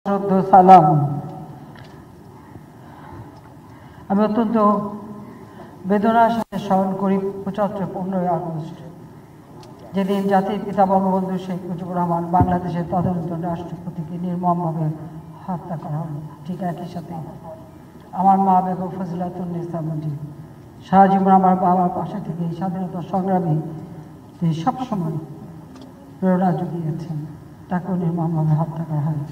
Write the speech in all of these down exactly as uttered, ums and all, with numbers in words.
শ্রদ্ধ সালাম। আমি অত্যন্ত বেদনার সাথে স্মরণ করি পঁচাত্তর পনেরোই আগস্ট, যেদিন জাতির পিতা বঙ্গবন্ধু শেখ মুজিবুর রহমান বাংলাদেশের তদানীন্তন রাষ্ট্রপতিকে নির্মমভাবে হত্যা করা হল। ঠিক একই সাথে আমার মা বেগম ফজিলাতুন্নেসা মুজিব সারা জীবন আমার বাবার পাশে থেকে এই স্বাধীনতা সংগ্রামী তিনি সবসময় প্রেরণা জুগিয়েছেন, তাকেও নির্মমভাবে হত্যা করা হয়।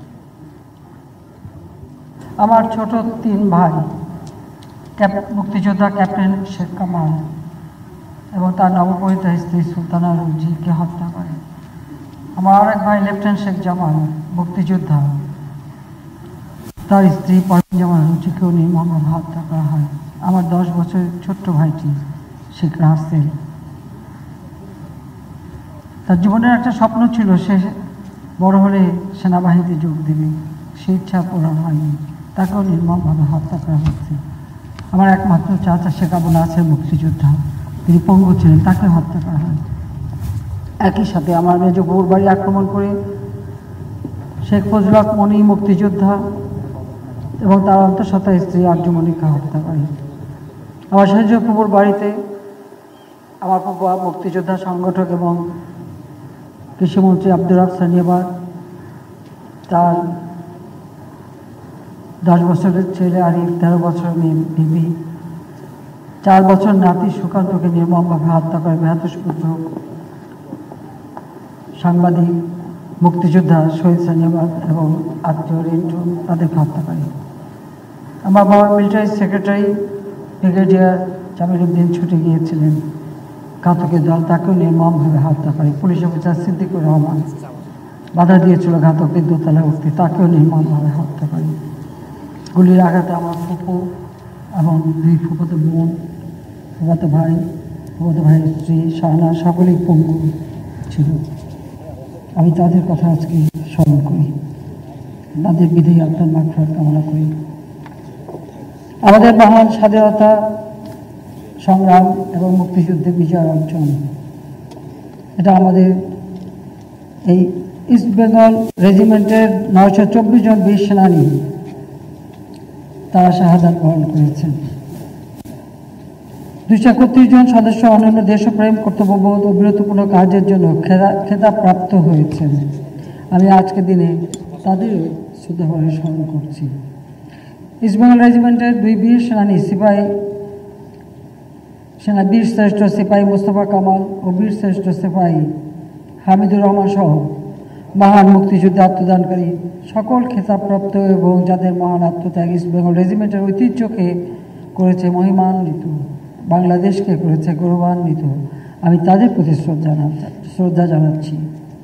আমার ছোট তিন ভাই মুক্তিযোদ্ধা ক্যাপ্টেন শেখ কামাল এবং তার নবপরিণীতা স্ত্রী সুলতানা রুজিকে হত্যা করে। আমার আরেক ভাই লেফটেন্যান্ট শেখ জামাল মুক্তিযোদ্ধা, তার স্ত্রী পরভিন জামাল রুজিকেও নির্মমভাবে হত্যা করা হয়। আমার দশ বছরের ছোট্ট ভাইটি শেখ রাসেল, তার জীবনের একটা স্বপ্ন ছিল সে বড় হলে সেনাবাহিনীতে যোগ দেবে, সেই ইচ্ছা পূরণ হয়নি, তাকেও নির্মমভাবে হত্যা করা হচ্ছে। আমার একমাত্র চাচা শেখ আবুল নাসের মুক্তিযোদ্ধা, তিনি পঙ্গু ছিলেন, তাকে হত্যা করা হয়। একই সাথে আমার মেজ বউর বাড়ি আক্রমণ করে শেখ ফজলুল হক মনি মুক্তিযোদ্ধা এবং তার অন্তঃসত্ত্বা স্ত্রী আরজুমনিকে হত্যা করে। আমার সেজ ফুপুর বাড়িতে আমার ফুপু মুক্তিযোদ্ধা সংগঠক এবং কৃষিমন্ত্রী আব্দুর রব সানিয়াবাদ, তার দশ বছরের ছেলে আরিফ, তেরো বছরের মেয়ে বিবি, চার বছর নাতি সুকান্তকে নির্মমভাবে হত্যা করে মেহাতুষপুত্র সাংবাদিক মুক্তিযোদ্ধা শহীদ সানিয়াবাদ এবং আত্মীয় রিন্টু, তাদেরকে হত্যা করে। আমার বাবা military secretary brigadier Jamil Uddin ছুটে গিয়েছিলেন, ঘাতকের দল তাকেও নির্মমভাবে হত্যা করে। পুলিশ অফিসার সিদ্দিকুর রহমান বাধা দিয়েছিল ঘাতকদের দোতলায় উঠতে, তাকেও নির্মমভাবে হত্যা করে। গুলির আঘাতে আমার ফুপু এবং দুই ফুফাতো বোন, ফুফাতো ভাই, ফুফাতো ভাইয়ের স্ত্রী শাহনা সকলেই পঙ্গু ছিল। আমি তাদের কথা আজকে স্মরণ করি, তাদের বিধি আত্মার মাগফিরাত কামনা করি। আমাদের মহান স্বাধীনতা সংগ্রাম এবং মুক্তিযুদ্ধে বিজয় অর্জন, এটা আমাদের এই ইস্ট বেঙ্গল রেজিমেন্টের নয়শো চব্বিশ জন বীর সেনানী তারা শাহাদাত বরণ করেছেন। দুইশো একত্রিশ জন সদস্য অন্যান্য দেশপ্রেম, কর্তব্যবোধ ও বীরত্বপূর্ণ কাজের জন্য খেতাব প্রাপ্ত হয়েছেন। আমি আজকের দিনে তাদের শ্রদ্ধাভরে স্মরণ করছি। ইস্ট বেঙ্গল রেজিমেন্টের দুই বীর সেনানী সিপাহী সেনা বীর শ্রেষ্ঠ সিপাহী মোস্তফা কামাল ও বীর শ্রেষ্ঠ সিপাহী হামিদুর রহমান সহ মহান মুক্তিযুদ্ধে আত্মদানকারী সকল খেতাবপ্রাপ্ত এবং যাদের মহান আত্মত্যাগ ইস্ট বেঙ্গল রেজিমেন্টের ঐতিহ্যকে করেছে মহিমান্বিত, বাংলাদেশকে করেছে গৌরবান্বিত, আমি তাদের প্রতি শ্রদ্ধা শ্রদ্ধা জানাচ্ছি।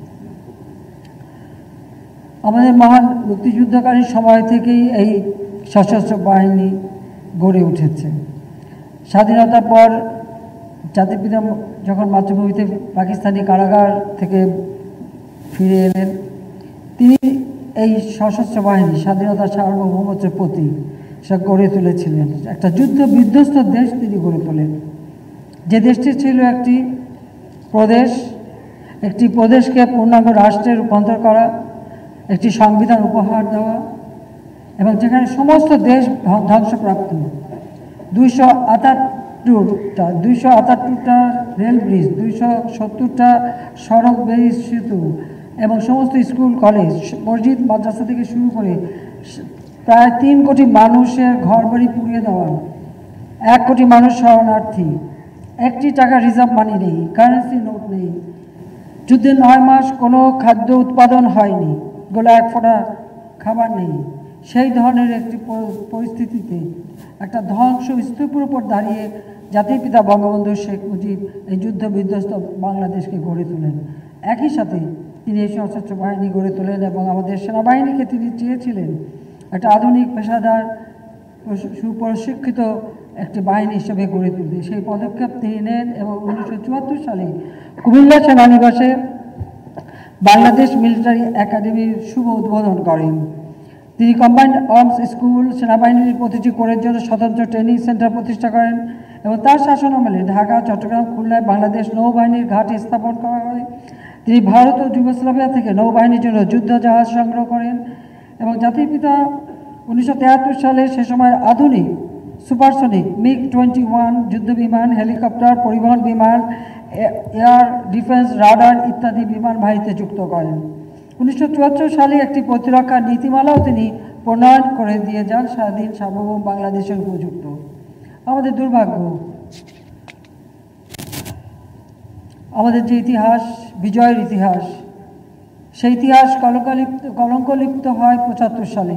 আমাদের মহান মুক্তিযুদ্ধকালীন সময় থেকেই এই সশস্ত্র বাহিনী গড়ে উঠেছে। স্বাধীনতার পর জাতির পিতা যখন মাতৃভূমিতে পাকিস্তানি কারাগার থেকে ফিরে এলেন, তিনি এই সশস্ত্র বাহিনী স্বাধীনতার সার্বভৌমত্বের প্রতি সে গড়ে তুলেছিলেন। একটা যুদ্ধ বিধ্বস্ত দেশ তিনি গড়ে তোলেন, যে দেশটি ছিল একটি প্রদেশ, একটি প্রদেশকে পূর্ণাঙ্গ রাষ্ট্রে রূপান্তর করা, একটি সংবিধান উপহার দেওয়া এবং যেখানে সমস্ত দেশ ধ্বংসপ্রাপ্ত, দুইশো আটাত্তরটা দুইশো আটাত্তরটা রেল ব্রিজ, দুইশো সত্তরটা সড়ক ব্রিজ, সেতু এবং সমস্ত স্কুল কলেজ মসজিদ মাদ্রাসা থেকে শুরু করে প্রায় তিন কোটি মানুষের ঘর বাড়ি পুড়িয়ে দেওয়া, এক কোটি মানুষ শরণার্থী, একটি টাকা রিজার্ভ মানি নেই, কারেন্সি নোট নেই, যুদ্ধের নয় মাস কোনো খাদ্য উৎপাদন হয়নি, গোলা এক ফোঁটা খাবার নেই, সেই ধরনের একটি পরিস্থিতিতে একটা ধ্বংস স্তূপের উপর দাঁড়িয়ে জাতির পিতা বঙ্গবন্ধু শেখ মুজিব এই যুদ্ধ বিধ্বস্ত বাংলাদেশকে গড়ে তোলেন। একই সাথে তিনি এই সশস্ত্র বাহিনী গড়ে তোলেন এবং আমাদের সেনাবাহিনীকে তিনি চেয়েছিলেন একটা আধুনিক পেশাদার সুপ্রশিক্ষিত একটি বাহিনী হিসেবে গড়ে তুলতে। সেই পদক্ষেপ তিনি নেন এবং উনিশশো চুয়াত্তর সালে কুমিল্লা সেনানিবাসে বাংলাদেশ মিলিটারি একাডেমির শুভ উদ্বোধন করেন। তিনি কম্বাইন্ড আর্মস স্কুল, সেনাবাহিনীর প্রতিটি কোরের জন্য স্বতন্ত্র ট্রেনিং সেন্টার প্রতিষ্ঠা করেন এবং তার শাসনামলে ঢাকা, চট্টগ্রাম, খুলনায় বাংলাদেশ নৌবাহিনীর ঘাঁটি স্থাপন করা হয়। তিনি ভারত ও যুগোস্লাভিয়া থেকে নৌবাহিনীর জন্য যুদ্ধ জাহাজ সংগ্রহ করেন এবং জাতির পিতা উনিশশো তেহাত্তর সালে সে সময় আধুনিক সুপারসনিক মিগ টোয়েন্টি ওয়ান যুদ্ধ বিমান, হেলিকপ্টার, পরিবহন বিমান, এয়ার ডিফেন্স, রাডার ইত্যাদি বিমান বাহিনীতে যুক্ত করেন। উনিশশো চুয়াত্তর সালে একটি প্রতিরক্ষা নীতিমালাও তিনি প্রণয়ন করে দিয়ে যান, স্বাধীন সার্বভৌম বাংলাদেশের উপযুক্ত। আমাদের দুর্ভাগ্য, আমাদের যে ইতিহাস, বিজয়ের ইতিহাস, সেই ইতিহাস কলঙ্কলিপ্ত কলঙ্কলিপ্ত হয় পঁচাত্তর সালে।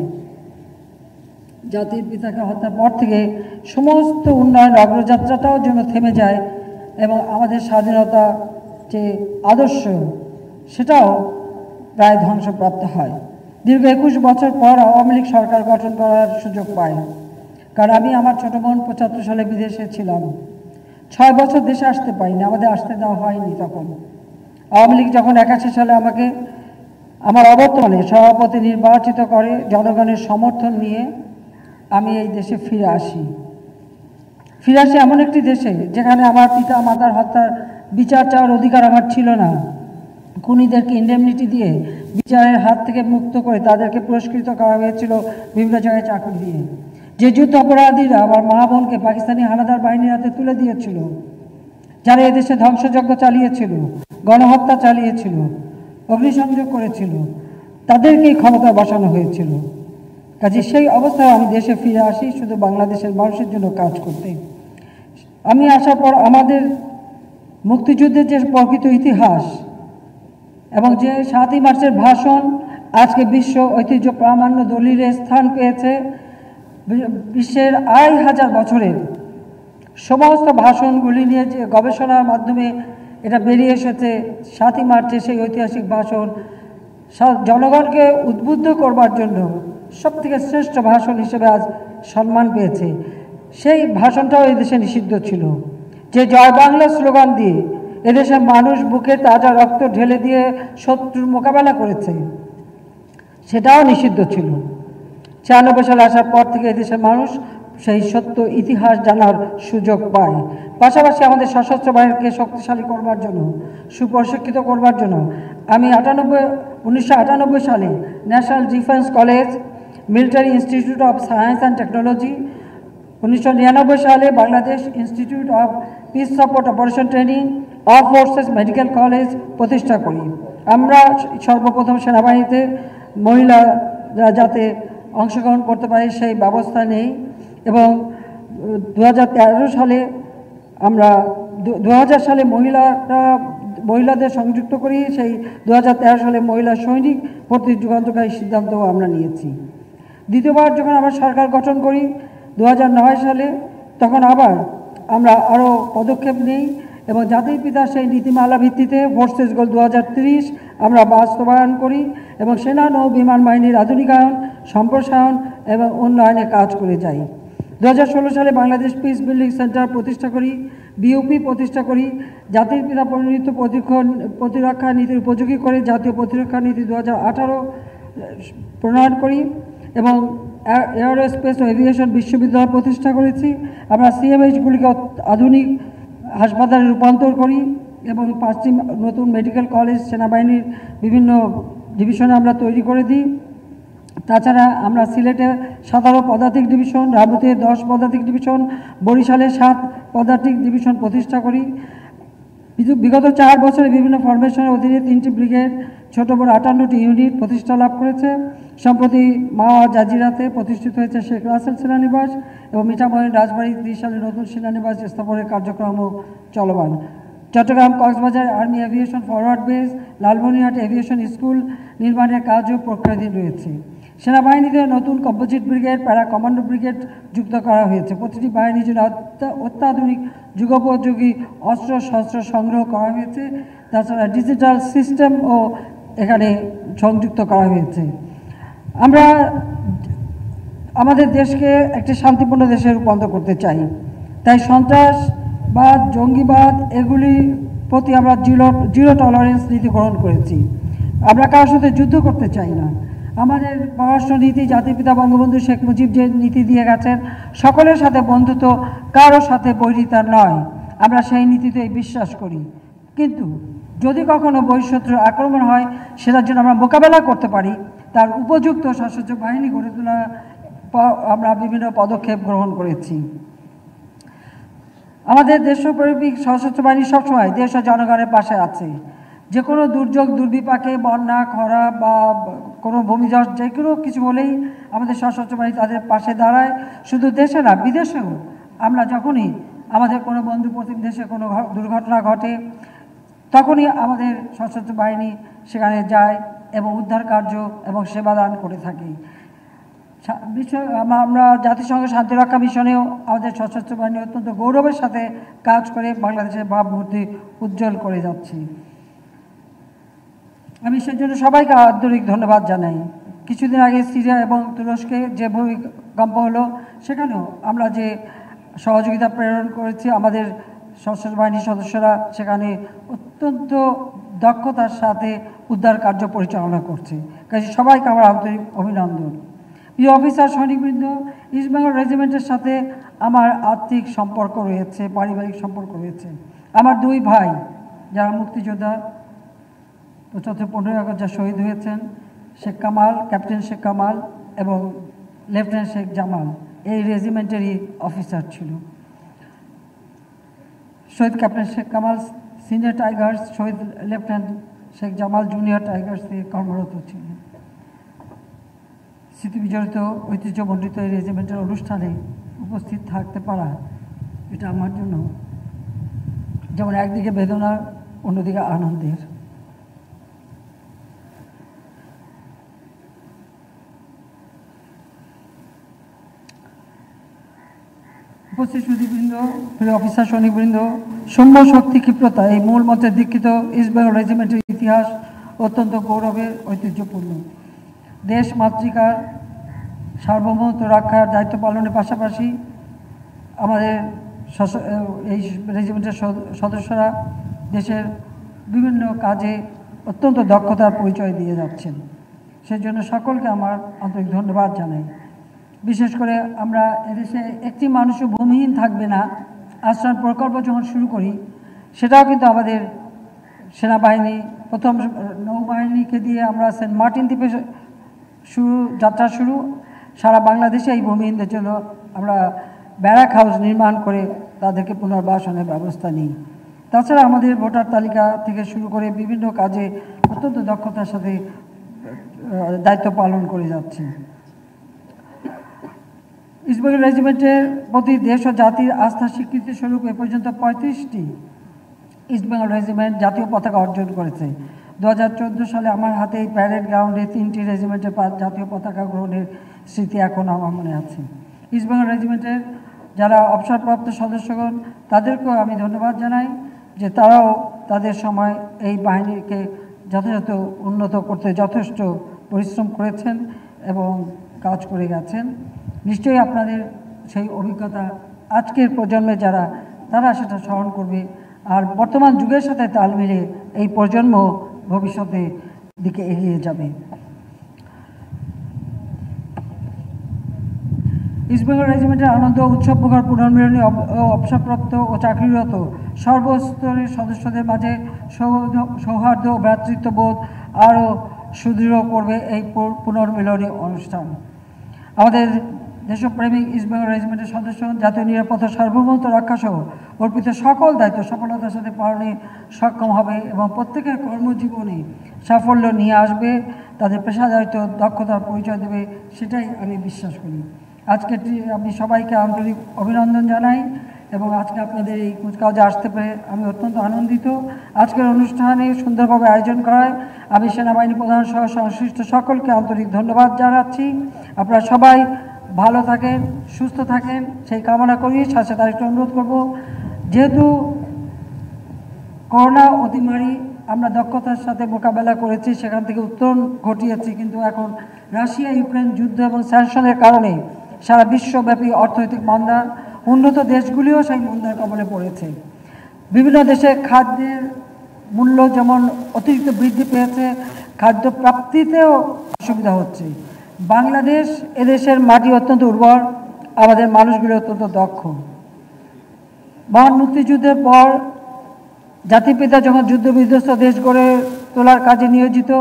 জাতির পিতাকে হত্যার পর থেকে সমস্ত উন্নয়ন অগ্রযাত্রাটাও যেন থেমে যায় এবং আমাদের স্বাধীনতা যে আদর্শ সেটাও প্রায় ধ্বংসপ্রাপ্ত হয়। দীর্ঘ একুশ বছর পর আওয়ামী লীগ সরকার গঠন করার সুযোগ পায়, কারণ আমি আমার ছোটো বোন পঁচাত্তর সালে বিদেশে ছিলাম, ছয় বছর দেশে আসতে পারিনি, আমাদের আসতে দেওয়া হয়নি। তখন আওয়ামী লীগ যখন একাশি সালে আমাকে আমার অবর্তমানে সভাপতি নির্বাচিত করে, জনগণের সমর্থন নিয়ে আমি এই দেশে ফিরে আসি। ফিরে আসি এমন একটি দেশে যেখানে আমার পিতা মাতার হত্যার বিচার চাওয়ার অধিকার আমার ছিল না। খুনিদেরকে ইন্ডেমনিটি দিয়ে বিচারের হাত থেকে মুক্ত করে তাদেরকে পুরস্কৃত করা হয়েছিল বিভিন্ন জায়গায় চাকরি দিয়ে। যে যুদ্ধ অপরাধীরা আমার মা বোনকে পাকিস্তানি হানাদার বাহিনীর হাতে তুলে দিয়েছিল, যারা এদেশে ধ্বংসযজ্ঞ চালিয়েছিল, গণহত্যা চালিয়েছিল, অগ্নিসংযোগ করেছিল, তাদেরকেই ক্ষমতায় বসানো হয়েছিল। কাজে সেই অবস্থায় আমি দেশে ফিরে আসি শুধু বাংলাদেশের মানুষের জন্য কাজ করতে। আমি আসার পর আমাদের মুক্তিযুদ্ধের যে প্রকৃত ইতিহাস এবং যে সাতই মার্চের ভাষণ আজকে বিশ্ব ঐতিহ্য প্রামাণ্য দলিলে স্থান পেয়েছে, বিশ্বের আড়াই হাজার বছরের সমস্ত ভাষণগুলি নিয়ে যে গবেষণার মাধ্যমে এটা বেরিয়ে এসেছে, সাতই মার্চে সেই ঐতিহাসিক ভাষণ জনগণকে উদ্বুদ্ধ করবার জন্য সব থেকে শ্রেষ্ঠ ভাষণ হিসেবে আজ সম্মান পেয়েছে। সেই ভাষণটাও এদেশে নিষিদ্ধ ছিল। যে জয় বাংলা স্লোগান দিয়ে এদেশের মানুষ বুকে তাজা রক্ত ঢেলে দিয়ে শত্রুর মোকাবেলা করেছে, সেটাও নিষিদ্ধ ছিল। ছিয়ানব্বই সালে আসার পর থেকে এদেশের মানুষ সেই সত্য ইতিহাস জানার সুযোগ পায়। পাশাপাশি আমাদের সশস্ত্র বাহিনীকে শক্তিশালী করবার জন্য, সুপ্রশিক্ষিত করবার জন্য আমি আটানব্বই উনিশশো আটানব্বই সালে national defence college, military institute of science and technology, উনিশশো নিরানব্বই সালে Bangladesh institute of peace support operation training, arm forces medical college প্রতিষ্ঠা করি। আমরা সর্বপ্রথম সেনাবাহিনীতে মহিলারা যাতে অংশগ্রহণ করতে পারে সেই ব্যবস্থা নেই এবং দু হাজার তেরো সালে আমরা দু হাজার সালে মহিলারা মহিলাদের সংযুক্ত করি। সেই দু হাজার তেরো সালে মহিলা সৈনিক ভর্তির যুগান্তকারী সিদ্ধান্তও আমরা নিয়েছি। দ্বিতীয়বার যখন আমরা সরকার গঠন করি দু হাজার নয় সালে, তখন আবার আমরা আরও পদক্ষেপ নিই এবং জাতির পিতার সেই নীতিমালা ভিত্তিতে ফোর্সেস গোল দু হাজার তিরিশ আমরা বাস্তবায়ন করি এবং সেনা নৌ বিমান বাহিনীর আধুনিকায়ন, সম্প্রসারণ এবং উন্নয়নে কাজ করে যাই। দু হাজার ষোলো সালে বাংলাদেশ পিস বিল্ডিং সেন্টার প্রতিষ্ঠা করি, বিউপি প্রতিষ্ঠা করি, জাতির পিতা প্রণীত প্রতিরক্ষা নীতির উপযোগী করে জাতীয় প্রতিরক্ষা নীতি দু হাজার আঠারো প্রণয়ন করি এবং এয়ারোস্পেস ও এভিয়েশন বিশ্ববিদ্যালয় প্রতিষ্ঠা করেছি। আমরা সিএমএইচগুলিকে আধুনিক হাসপাতালে রূপান্তর করি এবং পাঁচটি নতুন মেডিকেল কলেজ সেনাবাহিনীর বিভিন্ন ডিভিশনে আমরা তৈরি করে দিই। তাছাড়া আমরা সিলেটে সতেরো পদাতিক ডিভিশন, রাবুতে দশ পদাতিক ডিভিশন, বরিশালে সাত পদাতিক ডিভিশন প্রতিষ্ঠা করি। বিগত চার বছরে বিভিন্ন ফরমেশনের অধীনে তিনটি ব্রিগেড, ছোট বড় আটান্নটি ইউনিট প্রতিষ্ঠা লাভ করেছে। সম্প্রতি মাওয়া জাজিরাতে প্রতিষ্ঠিত হয়েছে শেখ রাসেল সেনানিবাস এবং মিঠামইন রাজবাড়ী ত্রিশ সালে নতুন সেনানিবাস স্থাপনের কার্যক্রমও চলমান। Chattogram Cox's Bazar army aviation forward base, Lalmonirhat aviation school নির্মাণের কাজও প্রক্রিয়াধীন রয়েছে। সেনাবাহিনীতে নতুন composite brigade, para commando brigade যুক্ত করা হয়েছে। প্রতিটি বাহিনীর জন্য অত্যাধুনিক যুগোপযোগী অস্ত্র শস্ত্র সংগ্রহ করা হয়েছে। তাছাড়া ডিজিটাল সিস্টেমও এখানে সংযুক্ত করা হয়েছে। আমরা আমাদের দেশকে একটি শান্তিপূর্ণ দেশে রূপান্তর করতে চাই, তাই সন্ত্রাসবাদ, জঙ্গিবাদ এগুলির প্রতি আমরা জিরো জিরো টলারেন্স নীতি গ্রহণ করেছি। আমরা কারোর সাথে যুদ্ধ করতে চাই না। আমাদের পররাষ্ট্র নীতি জাতির পিতা বঙ্গবন্ধু শেখ মুজিব যে নীতি দিয়ে গেছেন, সকলের সাথে বন্ধুত্ব, কারোর সাথে বৈরিতা নয়, আমরা সেই নীতিতেই বিশ্বাস করি। কিন্তু যদি কখনো বহিঃশত্রুর আক্রমণ হয়, সেটার জন্য আমরা মোকাবেলা করতে পারি, তার উপযুক্ত সশস্ত্র বাহিনী গড়ে তোলা আমরা বিভিন্ন পদক্ষেপ গ্রহণ করেছি। আমাদের দেশপ্রেমিক সশস্ত্র বাহিনী সবসময় দেশ ও জনগণের পাশে আছে। যে কোনো দুর্যোগ দুর্বিপাকে, বন্যা, খরা বা কোনো ভূমিধস যে কোনো কিছু হলেই আমাদের সশস্ত্র বাহিনী তাদের পাশে দাঁড়ায়। শুধু দেশে না, বিদেশেও আমরা যখনই আমাদের কোনো বন্ধু প্রতিম দেশে কোনো দুর্ঘটনা ঘটে তখনই আমাদের সশস্ত্র বাহিনী সেখানে যায় এবং উদ্ধার কার্য এবং সেবাদান করে থাকি। বিশ্ব আমরা জাতিসংঘ শান্তিরক্ষা মিশনেও আমাদের সশস্ত্র বাহিনী অত্যন্ত গৌরবের সাথে কাজ করে বাংলাদেশের ভাবমূর্তি উজ্জ্বল করে যাচ্ছি। আমি সেজন্য সবাইকে আন্তরিক ধন্যবাদ জানাই। কিছুদিন আগে সিরিয়া এবং তুরস্কে যে ভূমিকম্প হলো সেখানেও আমরা যে সহযোগিতা প্রেরণ করেছি, আমাদের সশস্ত্র বাহিনীর সদস্যরা সেখানে অত্যন্ত দক্ষতার সাথে উদ্ধার কার্য পরিচালনা করছে। কাজে সবাইকে আমার আন্তরিক অভিনন্দন। প্রিয় অফিসার, সৈনিকবৃন্দ, ইস্ট বেঙ্গল রেজিমেন্টের সাথে আমার আর্থিক সম্পর্ক রয়েছে, পারিবারিক সম্পর্ক রয়েছে। আমার দুই ভাই যারা মুক্তিযোদ্ধা পঁচাত্তর পনেরোই আগস্ট যা শহীদ হয়েছেন, শেখ কামাল, ক্যাপ্টেন শেখ কামাল এবং লেফটেন্যান্ট শেখ জামাল এই রেজিমেন্টেরই অফিসার ছিল। শহীদ captain Sheikh Kamal senior tigers, শহীদ লেফটেন্যান্ট শেখ জামাল জুনিয়র টাইগার্সে কর্মরত ছিলেন। স্মৃতিবিজড়িত ঐতিহ্যমণ্ডিত এই রেজিমেন্টের অনুষ্ঠানে উপস্থিত থাকতে পারা এটা আমার জন্য যেমন একদিকে বেদনার, অন্যদিকে আনন্দের। উপস্থিত সুধীবৃন্দ, প্রিয় অফিসার, সৈনিকবৃন্দ, সৌম্য শক্তি ক্ষিপ্রতা এই মূল মন্ত্রে দীক্ষিত ইস্ট বেঙ্গল রেজিমেন্টের ইতিহাস অত্যন্ত গৌরবের, ঐতিহ্যপূর্ণ। দেশ মাতৃকার সার্বভৌমত্ব রক্ষার দায়িত্ব পালনের পাশাপাশি আমাদের এই রেজিমেন্টের সদস্যরা দেশের বিভিন্ন কাজে অত্যন্ত দক্ষতার পরিচয় দিয়ে যাচ্ছেন। সেজন্য সকলকে আমার আন্তরিক ধন্যবাদ জানাই। বিশেষ করে আমরা এদেশে একটি মানুষও ভূমিহীন থাকবে না আশ্রয় প্রকল্প যখন শুরু করি, সেটাও কিন্তু আমাদের সেনাবাহিনী প্রথম নৌবাহিনীকে দিয়ে আমরা সেন্ট মার্টিন দ্বীপে শুরু যাত্রা শুরু সারা বাংলাদেশে এই ভূমিহীনদের জন্য আমরা ব্যারাক হাউস নির্মাণ করে তাদেরকে পুনর্বাসনের ব্যবস্থা নিই। তাছাড়া আমাদের ভোটার তালিকা থেকে শুরু করে বিভিন্ন কাজে অত্যন্ত দক্ষতার সাথে দায়িত্ব পালন করে যাচ্ছে। ইস্ট বেঙ্গল রেজিমেন্টের প্রতি দেশ ও জাতির আস্থা স্বীকৃতি স্বরূপ এ পর্যন্ত পঁয়ত্রিশটি ইস্ট বেঙ্গল রেজিমেন্ট জাতীয় পতাকা অর্জন করেছে। দু হাজার চোদ্দো সালে আমার হাতে এই প্যারেড গ্রাউন্ডে তিনটি রেজিমেন্টের জাতীয় পতাকা গ্রহণের স্মৃতি এখন আমার মনে আছে। ইস্ট বেঙ্গল রেজিমেন্টের যারা অবসরপ্রাপ্ত সদস্যগণ তাদেরকেও আমি ধন্যবাদ জানাই যে তারাও তাদের সময় এই বাহিনীকে যথাযথ উন্নত করতে যথেষ্ট পরিশ্রম করেছেন এবং কাজ করে গেছেন। নিশ্চয়ই আপনাদের সেই অভিজ্ঞতা আজকের প্রজন্মে যারা তারা সেটা স্মরণ করবে, আর বর্তমান যুগের সাথে তাল মিলে এই প্রজন্ম ভবিষ্যতে দিকে এগিয়ে যাবে। ইস্ট বেঙ্গল রেজিমেন্টের আনন্দ উৎসব প্রকার পুনর্মিলনী অবসরপ্রাপ্ত ও চাকরিরত সর্বস্তরের সদস্যদের মাঝে সৌহার্দ্য ও ভ্রাতৃত্ববোধ আরও সুদৃঢ় করবে এই পুনর্মিলনী অনুষ্ঠান। আমাদের দেশপ্রেমিক ইস্ট বেঙ্গল রেজিমেন্টের সদস্য জাতীয় নিরাপত্তা সার্বভৌমত্ব রক্ষাসহ অর্পিত সকল দায়িত্ব সফলতার সাথে পালনে সক্ষম হবে এবং প্রত্যেকের কর্মজীবনে সাফল্য নিয়ে আসবে, তাদের পেশাদারিত্ব দক্ষতার পরিচয় দেবে, সেটাই আমি বিশ্বাস করি। আজকে আমি সবাইকে আন্তরিক অভিনন্দন জানাই এবং আজকে আপনাদের এই কুচকাওয়াজে আসতে পেরে আমি অত্যন্ত আনন্দিত। আজকের অনুষ্ঠানে সুন্দরভাবে আয়োজন করায় আমি সেনাবাহিনী প্রধান সহ সংশ্লিষ্ট সকলকে আন্তরিক ধন্যবাদ জানাচ্ছি। আপনারা সবাই ভালো থাকেন, সুস্থ থাকেন সেই কামনা করি। সাথে তার একটু অনুরোধ করব, যেহেতু করোনা অতিমারি আমরা দক্ষতার সাথে মোকাবেলা করেছি, সেখান থেকে উত্তরণ ঘটিয়েছি, কিন্তু এখন রাশিয়া ইউক্রেন যুদ্ধ এবং স্যাংশনের কারণে সারা বিশ্বব্যাপী অর্থনৈতিক মন্দা, উন্নত দেশগুলিও সেই মন্দার কবলে পড়েছে। বিভিন্ন দেশে খাদ্যের মূল্য যেমন অতিরিক্ত বৃদ্ধি পেয়েছে, খাদ্য প্রাপ্তিতেও অসুবিধা হচ্ছে। বাংলাদেশ এদেশের মাটি অত্যন্ত উর্বর, আমাদের মানুষগুলো অত্যন্ত দক্ষ। মহান মুক্তিযুদ্ধের পর জাতিপিতা যখন যুদ্ধ বিধ্বস্ত দেশ গড়ে তোলার কাজে নিয়োজিত,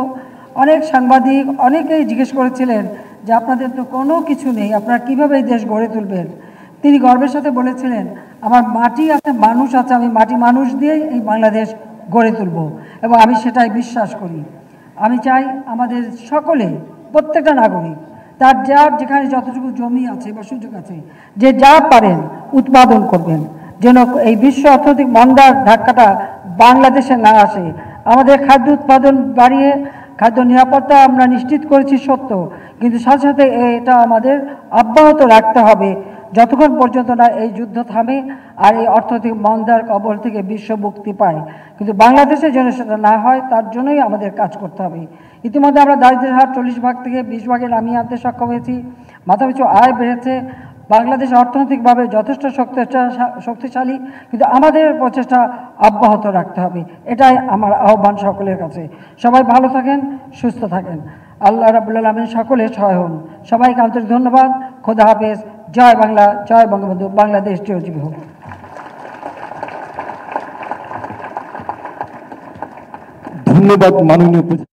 অনেক সাংবাদিক অনেকেই জিজ্ঞেস করেছিলেন যে আপনাদের তো কোনো কিছু নেই, আপনারা কীভাবে এই দেশ গড়ে তুলবেন। তিনি গর্বের সাথে বলেছিলেন, আমার মাটি আছে, মানুষ আছে, আমি মাটি মানুষ দিয়েই এই বাংলাদেশ গড়ে তুলব, এবং আমি সেটাই বিশ্বাস করি। আমি চাই আমাদের সকলে, প্রত্যেকটা নাগরিক তার যার যেখানে যতটুকু জমি আছে বা সুযোগ আছে, যে যা পারেন উৎপাদন করবেন, যেন এই বিশ্ব অর্থনৈতিক মন্দার ধাক্কাটা বাংলাদেশে না আসে। আমাদের খাদ্য উৎপাদন বাড়িয়ে খাদ্য নিরাপত্তা আমরা নিশ্চিত করেছি সত্য, কিন্তু সাথে সাথে এটা আমাদের অব্যাহত রাখতে হবে যতক্ষণ পর্যন্ত না এই যুদ্ধ থামে আর এই অর্থনৈতিক মন্দার কবল থেকে বিশ্ব মুক্তি পায়। কিন্তু বাংলাদেশের জন্য সেটা না হয়, তার জন্যই আমাদের কাজ করতে হবে। ইতিমধ্যে আমরা দারিদ্র্যের হার চল্লিশ ভাগ থেকে বিশ ভাগে নামিয়ে আনতে সক্ষম হয়েছি, মাথাপিছু আয় বেড়েছে, বাংলাদেশ অর্থনৈতিকভাবে যথেষ্ট শক্তিশালী, কিন্তু আমাদের প্রচেষ্টা অব্যাহত রাখতে হবে। এটাই আমার আহ্বান সকলের কাছে। সবাই ভালো থাকেন, সুস্থ থাকেন, আল্লাহ রাব্বুল আলামিন সকলে সহায় হন। সবাইকে আন্তরিক ধন্যবাদ। খোদা হাফেজ। জয় বাংলা, জয় বঙ্গবন্ধু। বাংলাদেশ চিরজীবী হোক। ধন্যবাদ মাননীয়